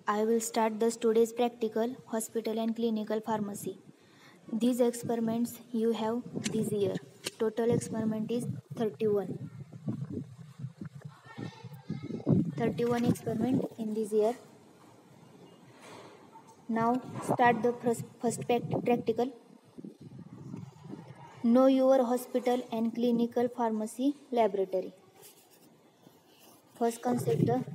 I will start the today's practical hospital and clinical pharmacy. These experiments you have this year. Total experiment is 31. 31 experiment in this year. Now start the first practical. Know your hospital and clinical pharmacy laboratory. First concept, the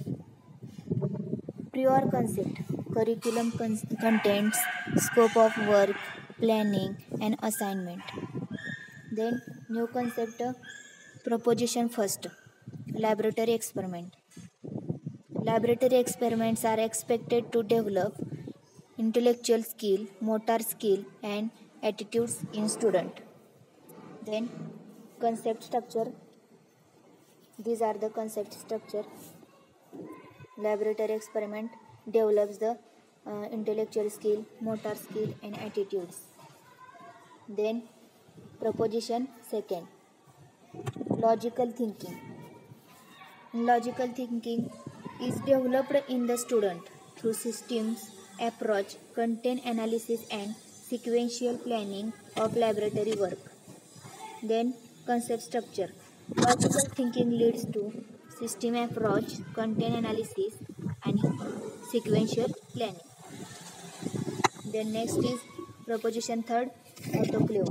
prior concept, curriculum contents, scope of work, planning and assignment. Then new concept, proposition first, laboratory experiment. Laboratory experiments are expected to develop intellectual skill, motor skill and attitudes in student. Then concept structure. These are the concept structure. Laboratory experiment develops the intellectual skill, motor skill and attitudes. Then proposition second, logical thinking. Logical thinking is developed in the student through systems approach, content analysis and sequential planning of laboratory work. Then concept structure. Logical thinking leads to system approach, content analysis and sequential planning. Then next is proposition third, autoclave.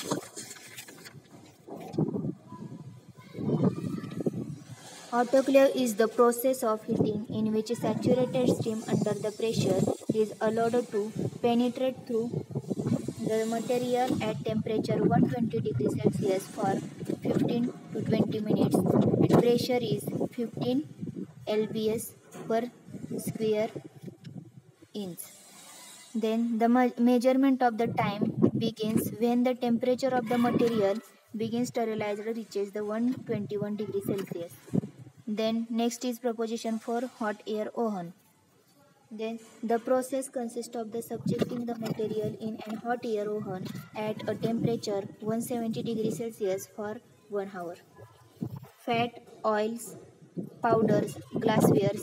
Autoclave is the process of heating in which saturated steam under the pressure is allowed to penetrate through the material at temperature 120 degrees Celsius for 15 to 20 minutes and pressure is 15 lbs per square inch. Then the measurement of the time begins when the temperature of the material begins sterilized reaches the 121 degrees Celsius. Then next is proposition for hot air oven. Then the process consists of the subjecting the material in an hot air oven at a temperature 170 degrees Celsius for 1 hour. Fat, oils, powders, glassware,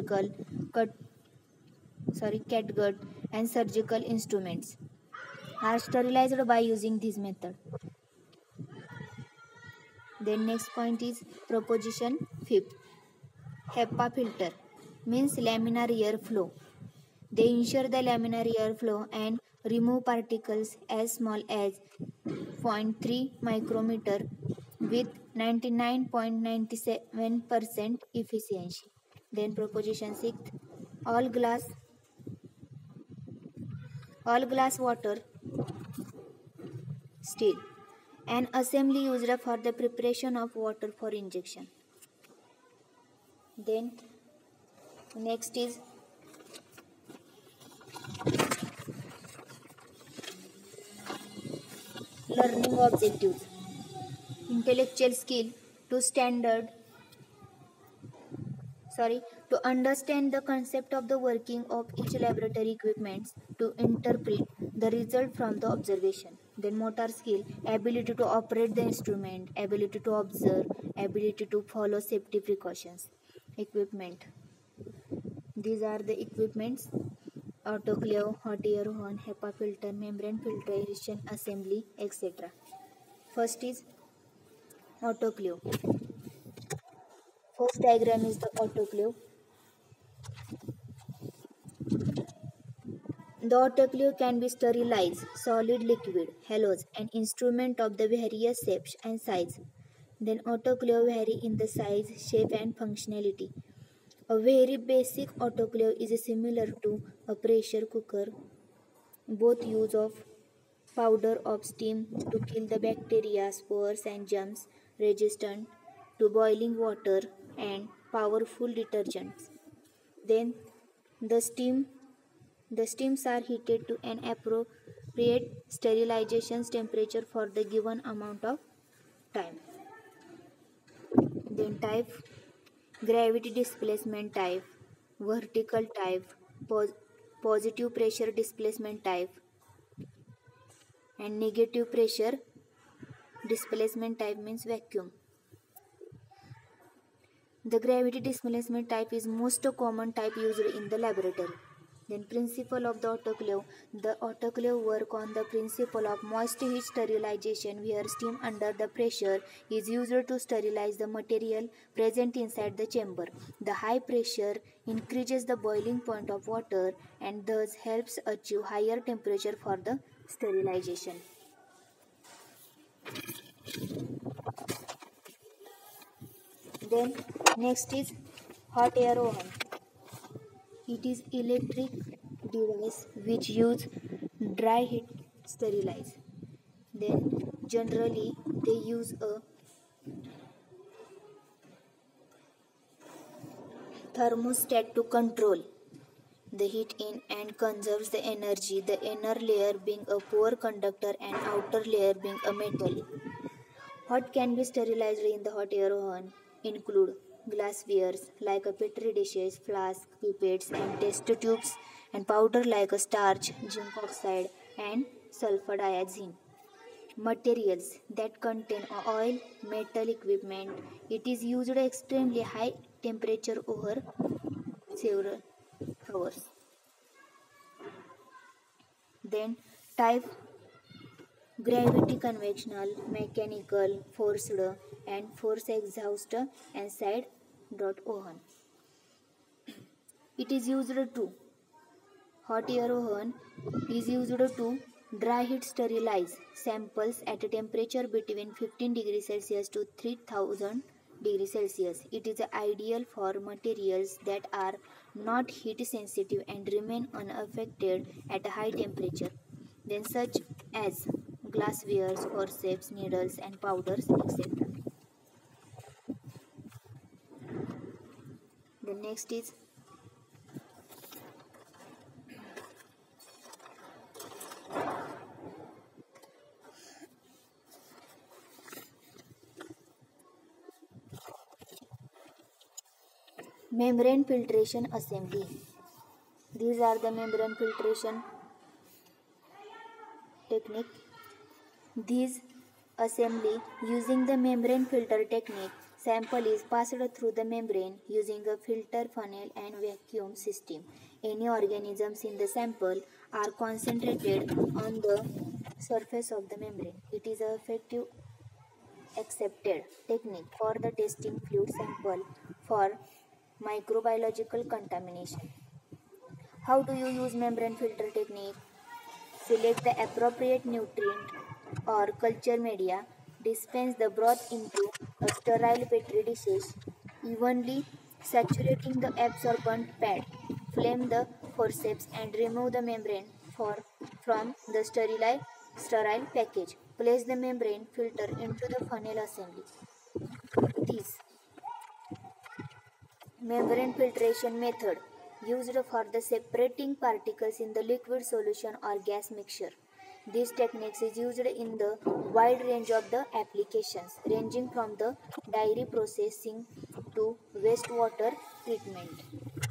catgut and surgical instruments are sterilized by using this method. Then next point is proposition fifth. HEPA filter means laminar air flow. They ensure the laminar air flow and remove particles as small as 0.3 micrometer with 99.97% efficiency. Then proposition 6, all glass water still, an assembly used for the preparation of water for injection. Then next is learning objectives, intellectual skill to understand the concept of the working of each laboratory equipment, to interpret the result from the observation. Then motor skill, ability to operate the instrument, ability to observe, ability to follow safety precautions. Equipment, these are the equipments: autoclave, hot air oven, HEPA filter, membrane filtration assembly, etc. First is autoclave. First diagram is the autoclave. The autoclave can be sterilized, solid, liquid, halos, and instrument of the various shapes and size. Then autoclave vary in the size, shape, and functionality. A very basic autoclave is similar to a pressure cooker. Both use of powder of steam to kill the bacteria, spores, and germs, resistant to boiling water and powerful detergents. Then the steams are heated to an appropriate sterilization temperature for the given amount of time. Then type, gravity displacement type, vertical type, positive pressure displacement type, and negative pressure displacement type means vacuum. The gravity displacement type is most common type used in the laboratory. Then principle of the autoclave. The autoclave work on the principle of moist heat sterilization where steam under the pressure is used to sterilize the material present inside the chamber. The high pressure increases the boiling point of water and thus helps achieve higher temperature for the sterilization. Then next is hot air oven. It is electric device which use dry heat sterilize. Then generally they use a thermostat to control the heat in and conserves the energy, the inner layer being a poor conductor and outer layer being a metallic. What can be sterilized in the hot air oven include glasswares like a petri dishes, flasks, pipettes and test tubes and powder like a starch, zinc oxide and sulfur diazine. Materials that contain oil, metal equipment. It is used at extremely high temperature over several hours. Then type gravity conventional, mechanical, forced and force exhaust and side dot oven. It is used to hot air oven is used to dry heat sterilize samples at a temperature between 15 degrees Celsius to 3000 degrees Celsius. It is ideal for materials that are not heat sensitive and remain unaffected at a high temperature, then such as glasswares, forceps, needles and powders, etc. The next is membrane filtration assembly. These are the membrane filtration technique. These assembly using the membrane filter technique, sample is passed through the membrane using a filter funnel and vacuum system. Any organisms in the sample are concentrated on the surface of the membrane. It is an effective accepted technique for the testing fluid sample for microbiological contamination. How do you use membrane filter technique? Select the appropriate nutrient or culture media, dispense the broth into a sterile petri dishes, evenly saturating the absorbent pad, flame the forceps and remove the membrane from the sterile package. Place the membrane filter into the funnel assembly. This membrane filtration method used for the separating particles in the liquid solution or gas mixture. This technique is used in the wide range of the applications ranging from the dairy processing to wastewater treatment.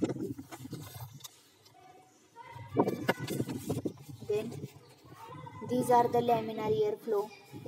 Then these are the laminar airflow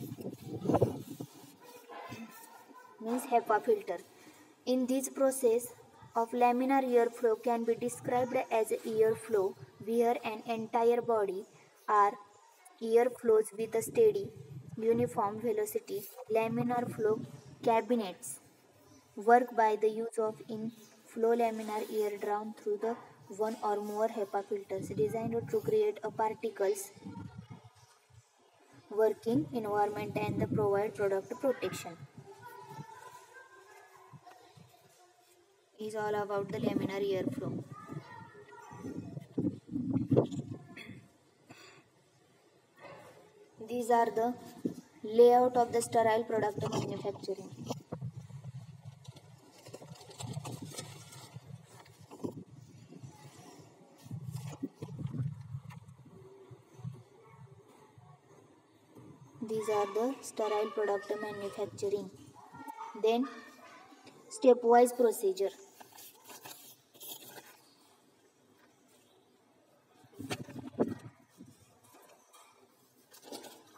means HEPA filter. In this process of laminar airflow can be described as airflow where an entire body or air flows with a steady, uniform velocity. Laminar flow cabinets work by the use of in-flow laminar air drawn through the one or more HEPA filters designed to create a particles working environment and provide product protection. Is all about the laminar airflow. These are the layout of the sterile product manufacturing. These are the sterile product manufacturing. Then stepwise procedure.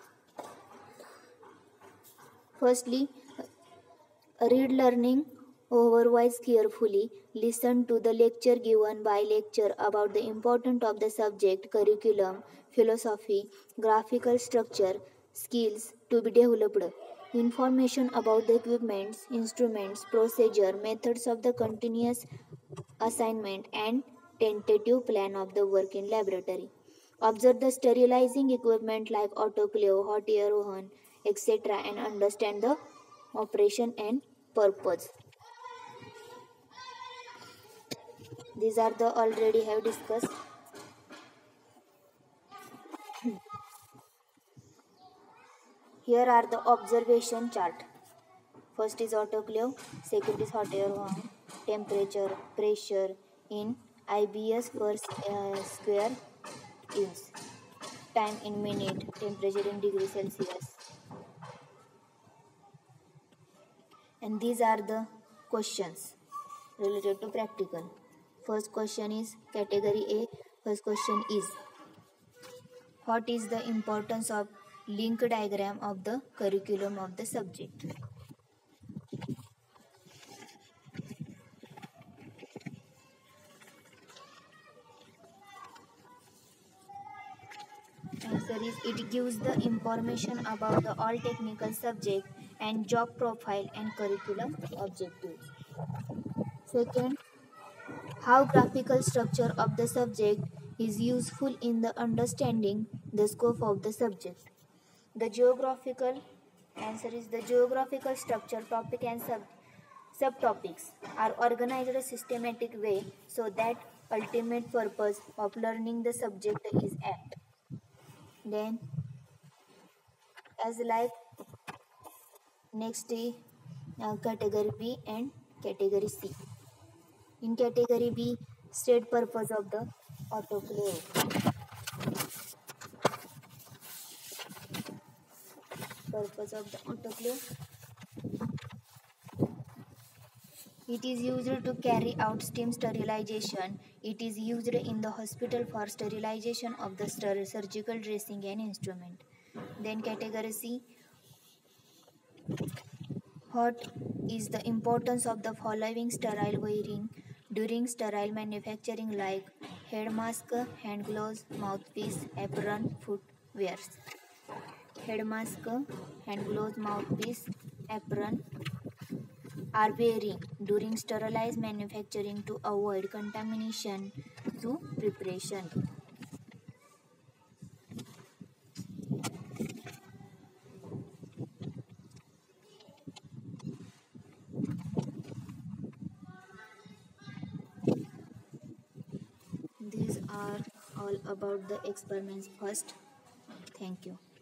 Firstly, read learning Overwise carefully, listen to the lecture given by lecture about the importance of the subject, curriculum, philosophy, graphical structure, skills to be developed. Information about the equipments, instruments, procedure, methods of the continuous assignment and tentative plan of the work in laboratory. Observe the sterilizing equipment like autoclave, hot air oven, etc. and understand the operation and purpose. These are the already have discussed. Here are the observation chart. First is autoclave, second is hot air oven, temperature, pressure in IBS per square inch, time in minute, temperature in degree Celsius. And these are the questions related to practical. First question is category A. First question is, what is the importance of link diagram of the curriculum of the subject? Answer is, it gives the information about the all technical subject and job profile and curriculum objectives. Second, how graphical structure of the subject is useful in the understanding the scope of the subject. The geographical answer is, the geographical structure, topic and subtopics are organized in a systematic way so that ultimate purpose of learning the subject is at. Then as like next is category B and category C. In category B, state purpose of the autoclave. Purpose of the autoclave. It is used to carry out steam sterilization. It is used in the hospital for sterilization of the surgical dressing and instrument. Then category C, what is the importance of the following sterile wearing during sterile manufacturing like head mask, hand gloves, mouthpiece, apron, footwears. Head mask, hand gloves, mouthpiece, apron are wearing during sterilized manufacturing to avoid contamination through preparation. These are all about the experiments first. Thank you.